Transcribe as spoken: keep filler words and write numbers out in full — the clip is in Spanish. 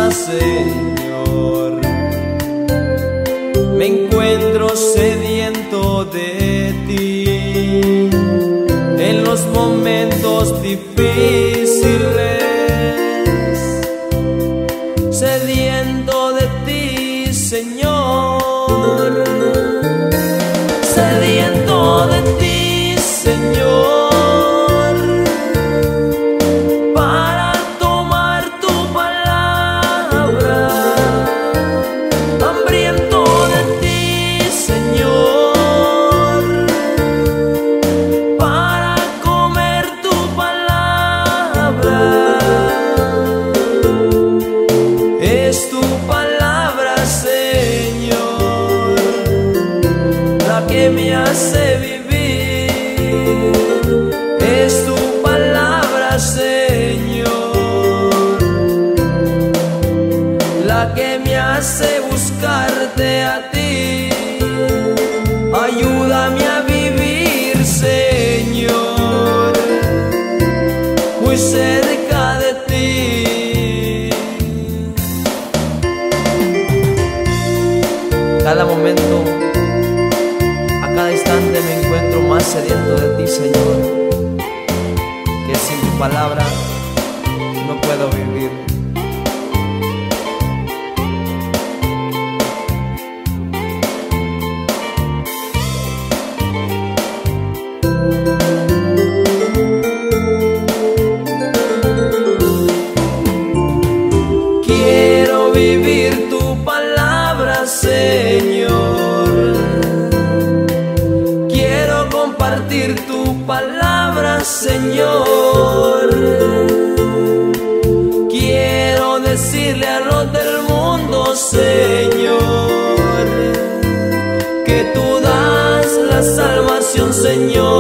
Señor. Me encuentro sediento de ti en los momentos difíciles, sediento de ti, Señor, sediento de ti, Señor. Que me hace vivir, es tu palabra, Señor, la que me hace buscarte a ti. Ayúdame a vivir, Señor, muy cerca de ti. Cada momento, cada instante me encuentro más sediento de ti, Señor, que sin tu palabra no puedo vivir. Quiero vivir tu palabra, Señor. Compartir tu palabra, Señor. Quiero decirle a los del mundo, Señor, que tú das la salvación, Señor.